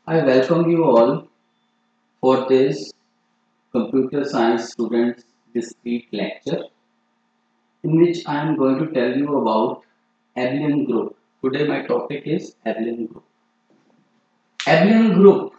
I welcome you all for this computer science students discrete lecture in which I am going to tell you about abelian group. Today my topic is abelian group. Abelian group,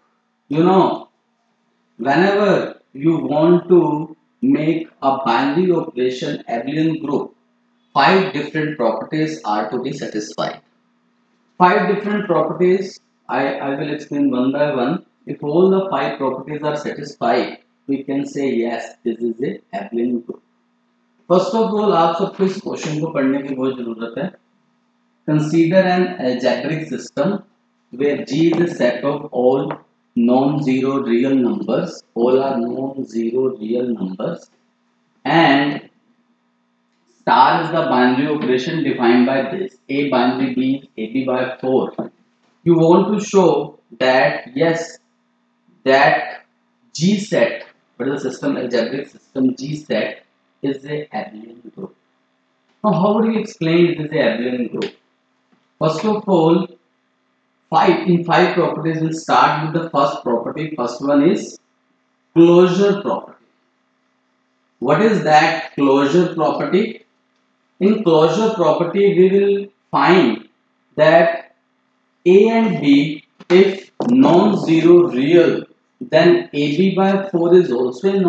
whenever you want to make a binary operation abelian group, five different properties are to be satisfied. Five different properties I will explain one by one. If all the five properties are satisfied, we can say yes, this is a abelian group. First of all, आप सबको इस question को पढ़ने की बहुत जरूरत है. Consider an algebraic system where G is a set of all non-zero real numbers. All are non-zero real numbers, and star is the binary operation defined by this: A binary B is AB by 4. You want to show that yes, that G set, but the system algebraic system G set is a abelian group. Now, how do you explain it is a abelian group? First of all, five properties. We'll start with the first property. First one is closure property. What is that closure property? In closure property, we will find that A and B, if non-zero real, then AB by 4 is also a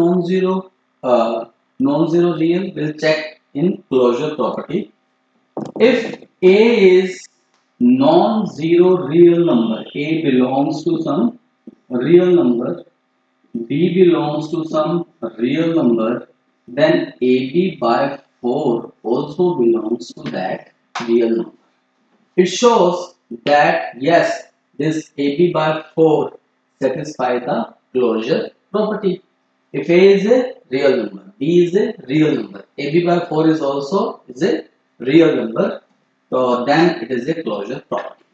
non-zero real. We'll check in closure property. If A is non-zero real number, A belongs to some real number, B belongs to some real number, then AB by 4 also belongs to that real number. It shows that yes, this AB by 4 satisfies the closure property. If A is a real number, B is a real number, AB by 4 is also a real number, so then it is a closure property.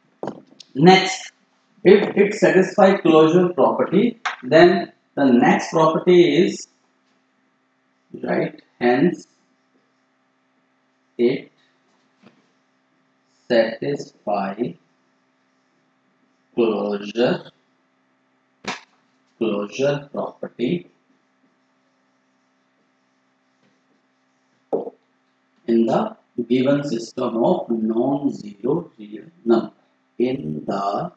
Next, if it satisfies closure property, then the next property is right. Hence, it satisfies closure property in the given system of non-zero real number. In the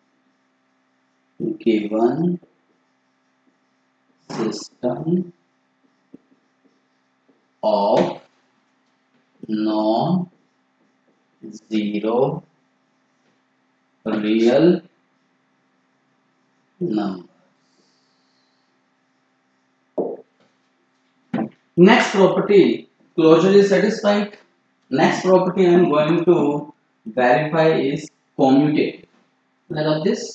given system of non-zero real number. Next property, closure is satisfied. Next property I am going to verify is commutative. Look at this.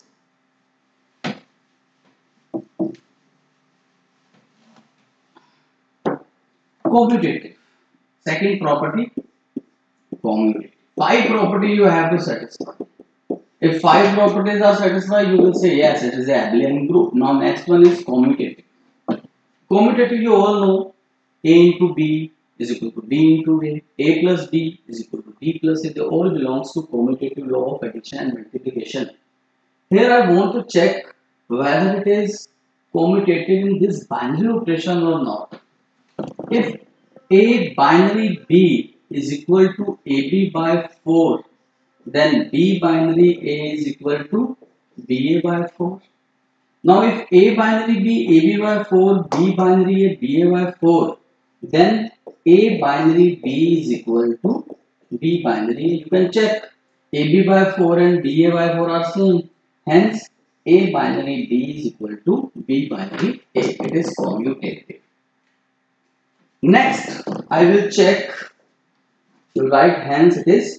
Commutative. Second property, commutative. Five property you have to satisfy. If five properties are satisfied, you will say yes, it is a abelian group. Now next one is commutative. Commutative, you all know, A into B is equal to B into A plus B is equal to B plus A. They all belongs to commutative law of addition and multiplication. Here I want to check whether it is commutative in this binary operation or not. If A binary B is equal to AB by 4, then B binary A is equal to BA by 4. Now if A binary B, AB by 4, B binary A, BA by 4, then A binary B is equal to B binary A. You can check AB by 4 and BA by 4 are same. Hence A binary B is equal to B binary A. It is commutative. Next, I will check, right, hence it is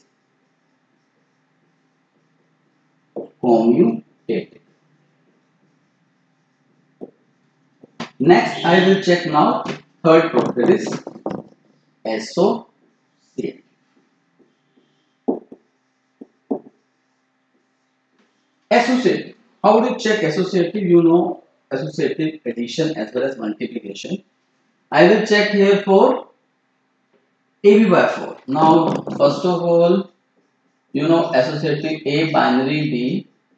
commutative. Next, I will check now third property is associative. Associative. How do you check associative? You know associative addition as well as multiplication. I will check here for AB by 4. Now, first of all, associative A binary B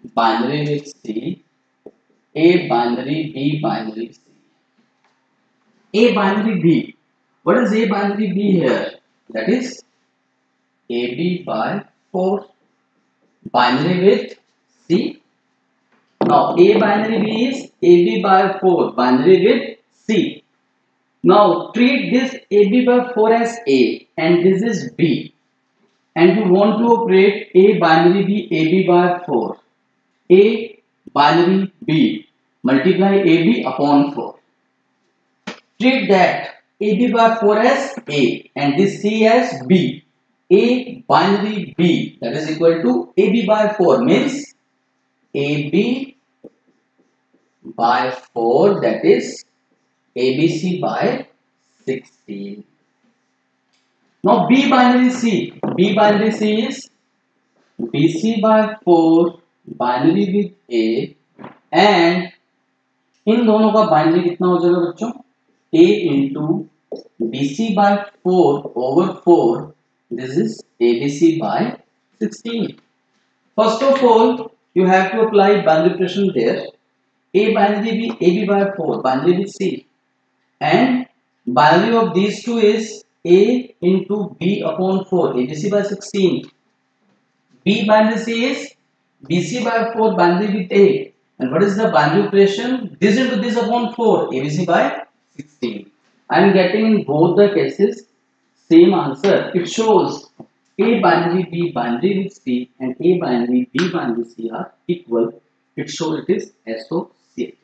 binary with C, A binary, B binary, C. A binary B. What is A binary B here? That is AB by 4 binary with C. Now A binary B is AB by 4 binary with C. Now treat this AB by 4 as A and this is B. And you want to operate A binary B AB by 4. A binary B multiply AB upon 4. Treat that AB by 4 as A and this C as B. A binary B that is equal to AB by 4 means AB by 4 that is ABC by 16. Now B binary C. B binary C is BC by 4 binary with A and इन दोनों का binary कितना हो जाएगा बच्चों A into BC by 4 over 4. This is ABC by 16. First of all, you have to apply binary operation there. A binary B AB by 4 binary with C and binary of these two is A into B upon 4 ABC by 16. B binary C is BC by 4 binary with A. And what is the binary operation? This into this upon 4 ABC by 16. I am getting in both the cases same answer. It shows A binary B binary with C and A binary B binary C are equal. It shows it is associative.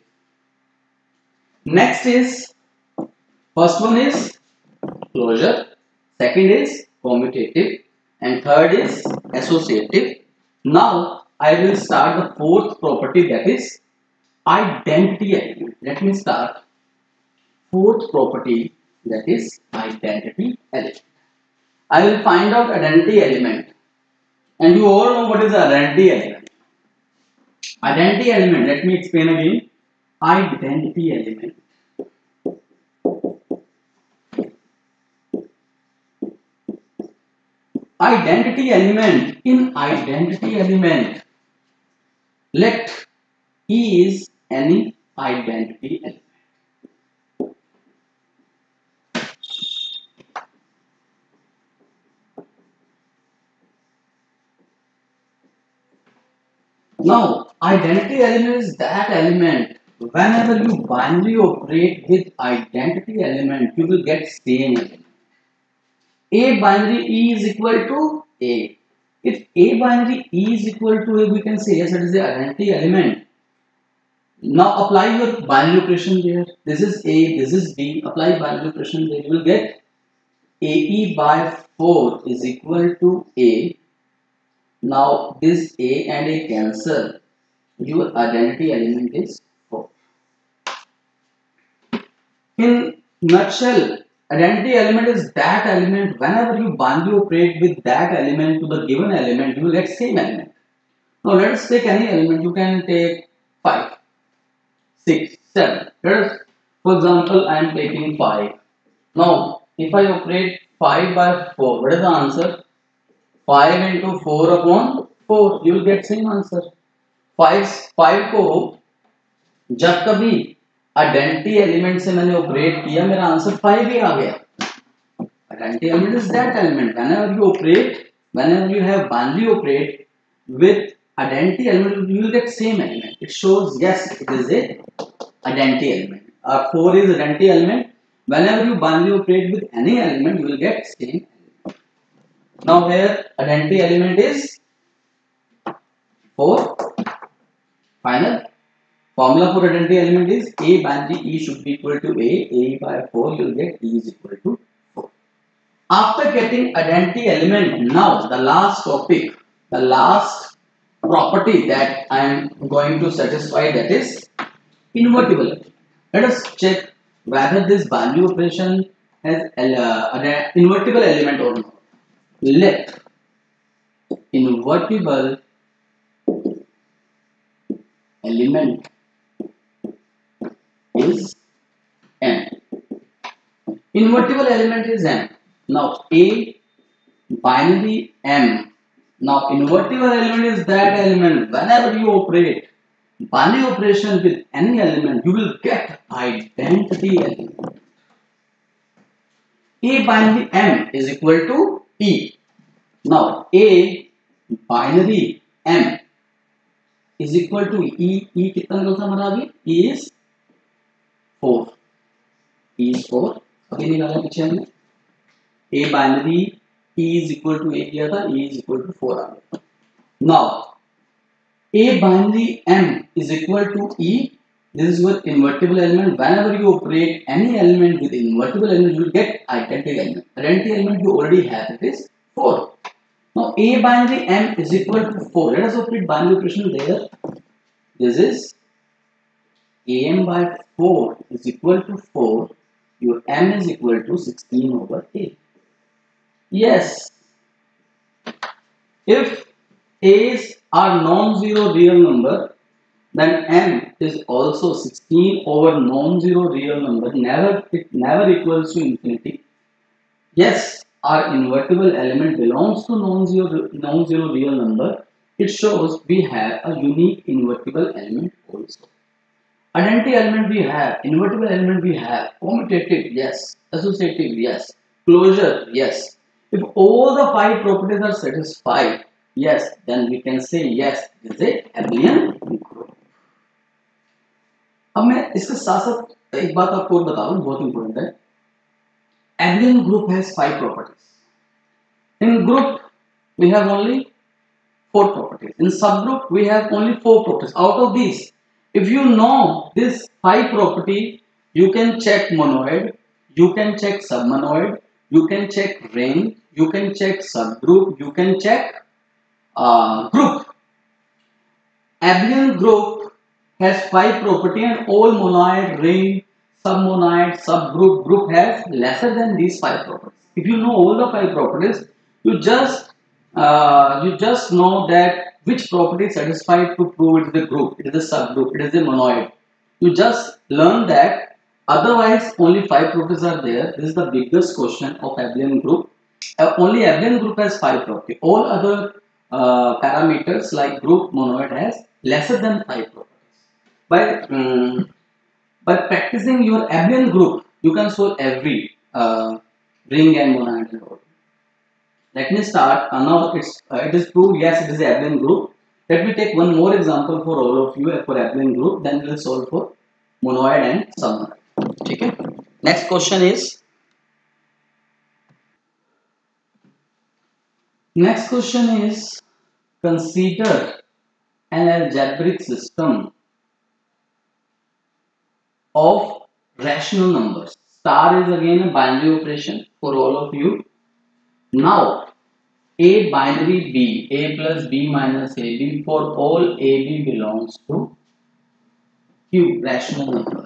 Next is first one is closure, second is commutative and third is associative. Now I will start the fourth property that is identity element. Let me start fourth property that is identity element. I will find out identity element and you all know what is the identity element. Identity element, let me explain again. Identity element. Identity element. In identity element, let E is any identity element. Now, identity element is that element. Whenever you binary operate with identity element, you will get same element. A binary E is equal to A. If A binary E is equal to A, we can say yes, it is the identity element. Now apply your binary operation there. This is A, this is B. Apply binary operation there. You will get AE by 4 is equal to A. Now this A and A cancel. Your identity element is 4. In nutshell, identity element is that element. Whenever you binary operate with that element to the given element, you will get same element. Now let us take any element. You can take 5, 6, 7. Let us, for example, I am taking 5. Now if I operate 5 by 4, what is the answer? 5 into 4 upon 4. You will get same answer. 5 को जब कभी identity element से मैंने operate किया मेरा answer 5 ही आ गया. Identity element is that element. Whenever you have binary operate with identity element, you will get same element. It shows yes, it is a identity element. 4 is identity element. Whenever you binary operate with any element, you will get same element. Now here identity element is 4. Final formula for identity element is A binary E should be equal to A by 4, you will get E is equal to 4. After getting identity element, now the last topic, the last property that I am going to satisfy, that is invertible element. Let us check whether this binary operation has an invertible element or not. Let invertible element is M. Invertible element is M. Now A binary M Now, invertible element is that element whenever you operate binary operation with any element, you will get identity element. A binary M is equal to E. Now, A binary M is equal to E. E कितना निकलता है हमारा अभी? E is 4. E is 4. अभी निकाला पीछे हमने. A binary E is equal to A किया था. E is equal to 4 आ गया. Now, A binary M is equal to E. This is your invertible element. Whenever you operate any element with invertible element, you will get identity element. Identity element you already have. It is 4. Now A binary M is equal to 4. Let us operate binary operation there. This is AM by 4 is equal to 4. Your M is equal to 16 over A. Yes. If A's are non-zero real number, then M is also 16 over non-zero real number. It never equals to infinity. Yes, our invertible element belongs to non-zero real number. It shows we have a unique invertible element also. Identity element we have, invertible element we have, commutative, yes, associative, yes, closure, yes. If all the 5 properties are satisfied, yes, then we can say yes, this is a abelian group. अब मैं इसके साथ साथ एक बात आपको और बता दूं, बहुत इंपॉर्टेंट है. Abelian group has 5 properties. In group we have only 4 properties. In subgroup we have only 4 properties. Out of these, if you know this 5 property, you can check monoid, you can check submonoid, you can check ring, you can check subgroup, you can check group. Abelian group has 5 property and all monoid, ring, submonoid, subgroup, group has lesser than these 5 properties. If you know all the 5 properties, you just know that which property is satisfied to prove it is a group, it is a subgroup, it is a monoid. You just learn that. Otherwise, only 5 properties are there. This is the biggest question of abelian group. Only abelian group has 5 properties. All other parameters like group, monoid has lesser than 5 properties. By practicing your abelian group, you can solve every ring and monoid and all. Let me start. Now it is proved. Yes, it is a abelian group. Let me take one more example for all of you for abelian group. Then we will solve for monoid and submonoid. Okay. Next question is. Next question is, consider an algebraic system of rational numbers. Star is again a binary operation for all of you. Now, A binary B, A plus B minus AB, for all AB belongs to Q, rational number.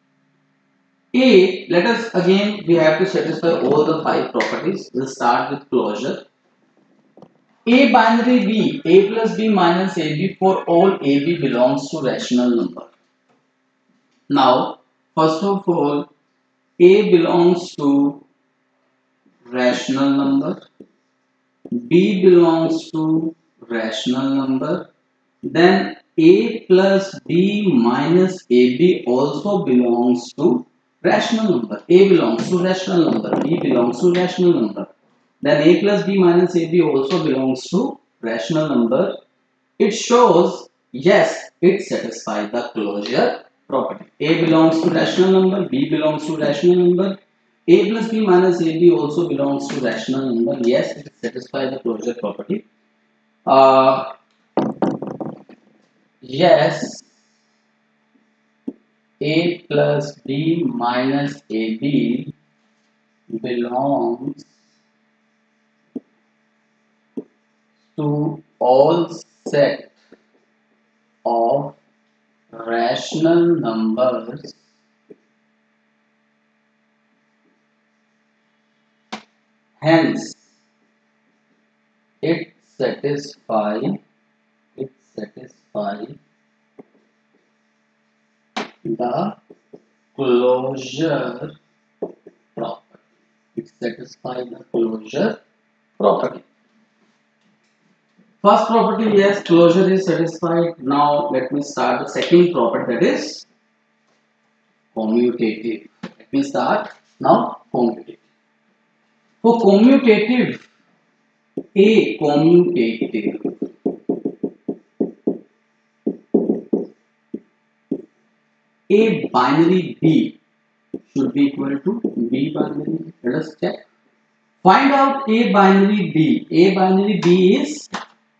A, let us again, we have to satisfy all the 5 properties. We'll start with closure. A binary B, A plus B minus AB, for all AB belongs to rational number. Now, first of all, A belongs to rational number, B belongs to rational number, then A plus B minus AB also belongs to rational number. A belongs to rational number, B belongs to rational number, then A plus B minus AB also belongs to rational number. It shows yes, it satisfies the closure property. A belongs to rational number, B belongs to rational number, A plus B minus AB also belongs to rational number. Yes, it satisfies the closure property. Yes, A plus B minus AB belongs to all set of rational numbers hence it satisfies the closure property. It satisfies the closure property. First property, yes, closure is satisfied. Now let me start the second property, that is commutative. Let me start now commutative. For commutative, a commutative, a binary b should be equal to b binary. Let us check. Find out a binary b. A binary b is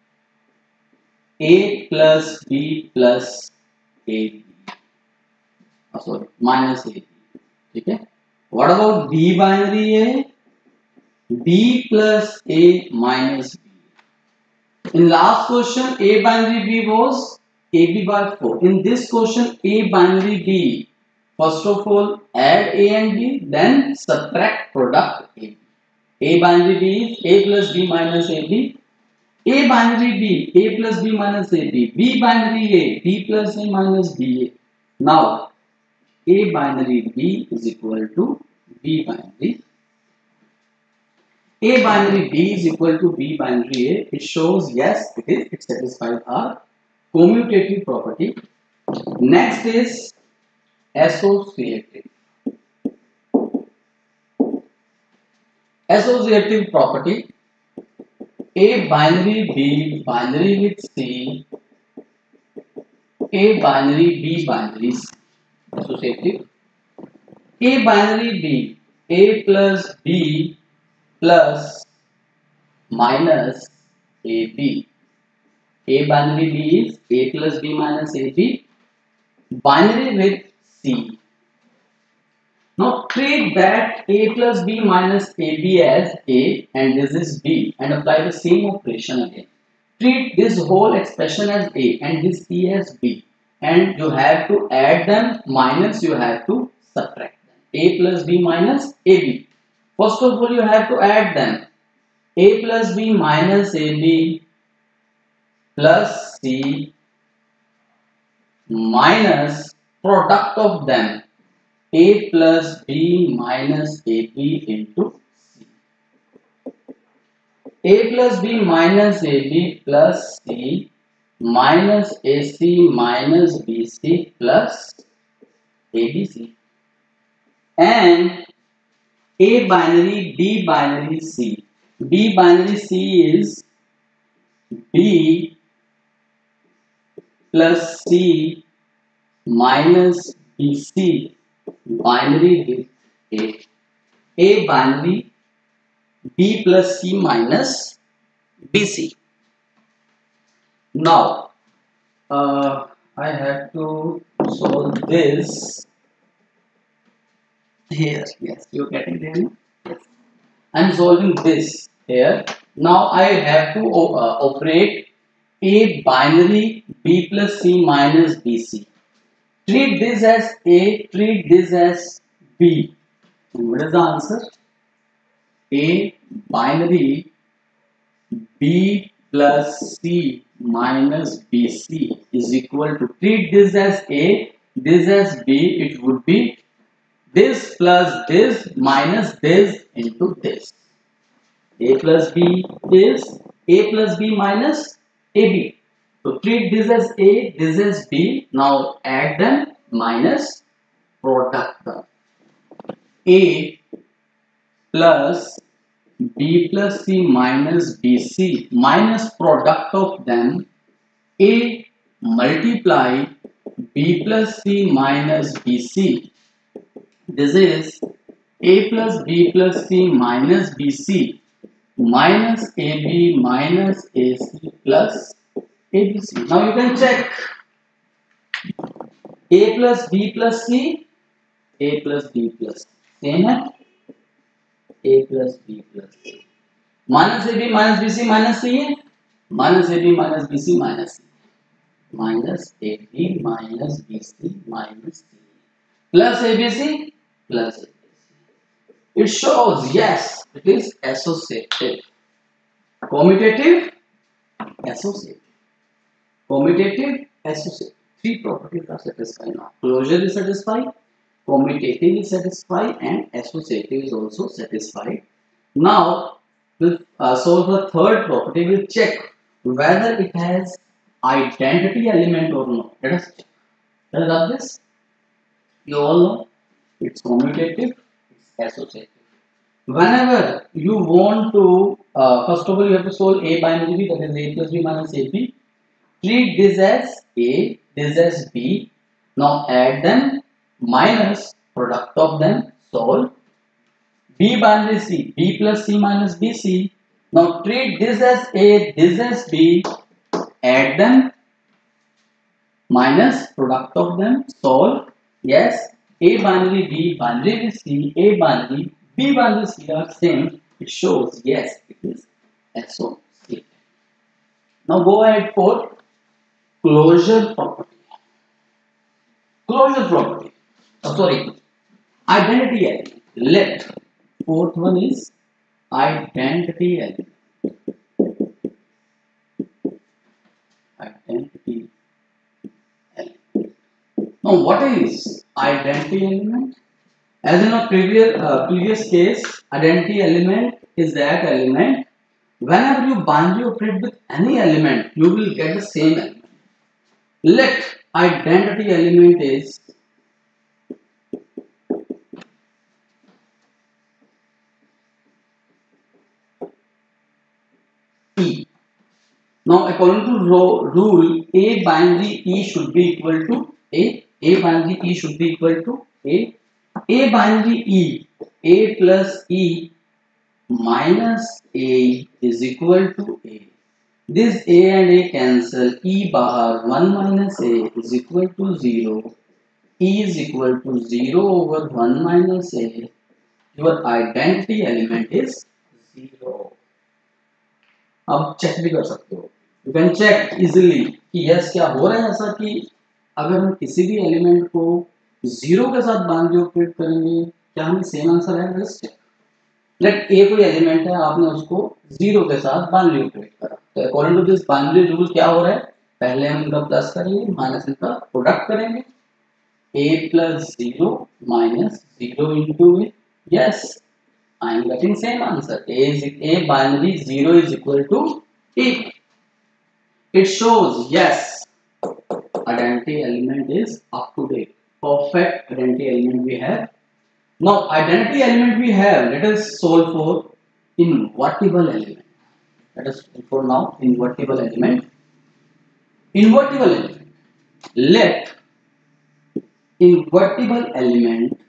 a plus b plus ab. Oh, sorry, minus ab. Okay. What about b binary a? B plus a minus b. In last question, a binary b was ab by 4. In this question, a binary b. First of all, add a and b, then subtract product a. A binary b is a plus b minus ab. A binary b, a plus b minus ab. B binary a, b plus a minus ba. Now, a binary b is equal to b binary. A binary b is equal to b binary a. It shows yes, it satisfies our commutative property. Next is associative. Associative property. A binary b binary with c. A binary b binary c. Associative. A binary b, a plus b plus minus ab. A binary b is a plus b minus ab, binary with c. Now treat that a plus b minus ab as a and this is b and apply the same operation again. Treat this whole expression as a and this c as b and you have to add them minus you have to subtract them. A plus b minus ab. First of all you have to add them. A plus b minus ab plus c minus product of them a plus b minus ab into c. A plus b minus ab plus c minus ac minus bc plus abc and a binary b binary c. B binary c is b plus c minus bc binary with a binary b plus c minus bc. Now I have to solve this here. Yes, you're getting there now? Yes. I'm solving this here. Now I have to operate a binary b plus c minus bc. Treat this as a, treat this as b. What is the answer? A binary b plus c minus bc is equal to, treat this as a, this as b, it would be this plus this minus this into this. A plus b is a plus b minus ab. So treat this as a, this as b. Now add them minus product them. A plus b plus c minus bc minus product of them. A multiply b plus c minus bc. This is a plus b plus c minus bc minus ab minus ac plus abc. Now you can check. A plus b plus c, a plus b plus c. Same है. A plus b plus c. Minus ab minus bc minus c है. Minus ab minus bc minus c. Minus ab minus bc minus c. Plus abc plus abc. It shows yes, it is associative. Commutative, associative. Commutative, associative. Three properties are satisfied now. Closure is satisfied, commutative is satisfied, and associative is also satisfied. Now we'll solve the third property. We'll check whether it has identity element or not. Let us check. Let us rub this. You all know it's commutative, it's associative. Whenever you want to, first of all, you have to solve A binary B, that is A plus B minus AB. Treat this as A, this as B. Now add them, minus product of them, solve. B binary C, B plus C minus BC. Now treat this as A, this as B. Add them, minus product of them, solve. Yes, A binary B binary C, A binary B binary C are same. It shows yes, it is associative. Now go ahead for closure property. Closure property. Sorry, identity element. Let fourth one is identity element. Identity element. Now, what is identity element? As in a previous case, identity element is that element. Whenever you binary operate with any element, you will get the same element. Let identity element is E. Now, according to rule, A binary E should be equal to A. A binary E should be equal to A. A binary E, A plus E minus A is equal to A. This A and A cancel. E bar 1 minus A is equal to 0. E is equal to 0 over 1 minus A. Your identity element is 0. अब check भी कर सकते हो. You can check easily कि yes क्या हो रहा है ऐसा कि अगर हम किसी भी एलिमेंट को 0 के साथ बाइनरी ऑपरेट करेंगे क्या हमें सेम आंसर आएगा. इस चेक. लेट ए कोई एलिमेंट है, आपने उसको 0 के साथ बाइनरी ऑपरेट करा, तो according to this binary rule क्या हो रहा है, पहले हम इनका प्लस करेंगे, माइनस इनका प्रोडक्ट करेंगे. A plus 0 minus 0 into A. Yes, I am getting same answer. A binary 0 is equal to A. It shows yes, identity element is up to date. Perfect identity element we have. Now identity element we have. Let us solve for invertible element. Let us solve for now invertible element. Invertible element. Let invertible element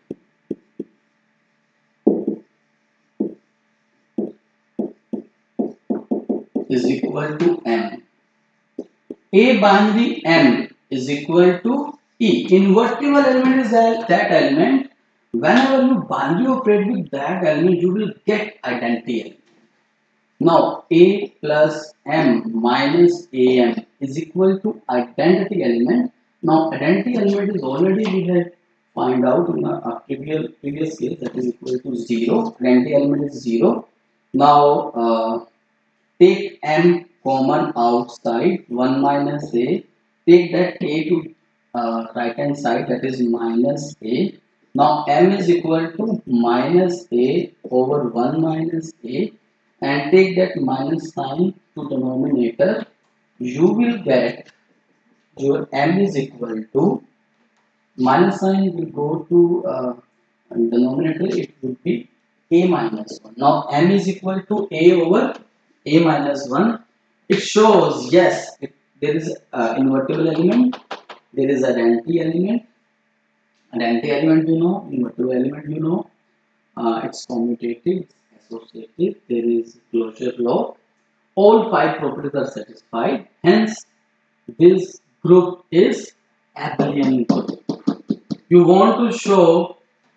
is equal to M. A binary M is equal to E. Invertible element is that element. Whenever you binary operate with that element, you will get identity element. Now A plus M minus AM is equal to identity element. Now identity element is already we had find out in a previous case, that is equal to 0. Identity element is 0. Now take M common outside, 1 minus A. Take that A to right hand side, that is minus A. Now M is equal to minus A over 1 minus A, and take that minus sign to denominator. You will get your M is equal to, minus sign will go to denominator, it would be A minus 1. Now M is equal to A over A minus 1. It shows yes, there is invertible element, there is identity element. Identity element you know, invertible element you know, it's commutative, associative, there is closure law. All 5 properties are satisfied. Hence, this group is abelian group. You want to show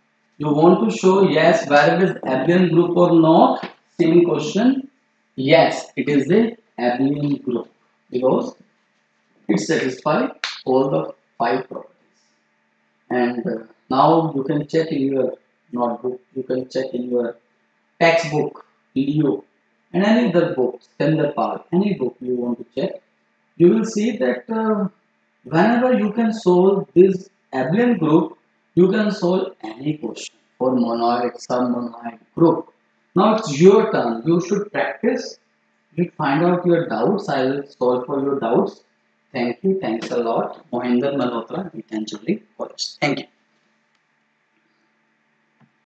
yes whether it is abelian group or not. Same question. Yes, it is a abelian group because it satisfies all the 5 properties. And now you can check in your notebook, you can check in your textbook, video, and any other book, standard power, any book you want to check. You will see that whenever you can solve this abelian group, you can solve any question for monoid, submonoid group. Now it's your turn. You should practice You find out your doubts. I will solve for your doubts. Thank you. Thanks a lot. Mohinder Malhotra, Gitanjali College. Thank you.